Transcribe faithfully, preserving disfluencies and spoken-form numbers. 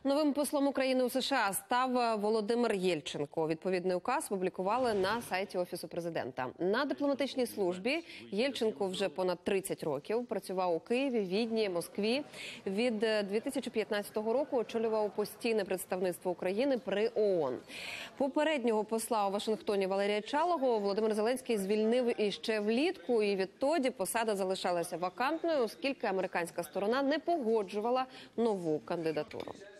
Новим послом України у США став Володимир Єльченко. Відповідний указ опублікували на сайті Офісу президента. На дипломатичній службі Єльченко вже понад тридцять років. Працював у Києві, Відні, Москві. Від дві тисячі п'ятнадцятого року очолював постійне представництво України при ООН. Попереднього посла у Вашингтоні Валерія Чалого Володимир Зеленський звільнив іще влітку, і відтоді посада залишалася вакантною, оскільки американська сторона не погоджувала нову кандидатуру.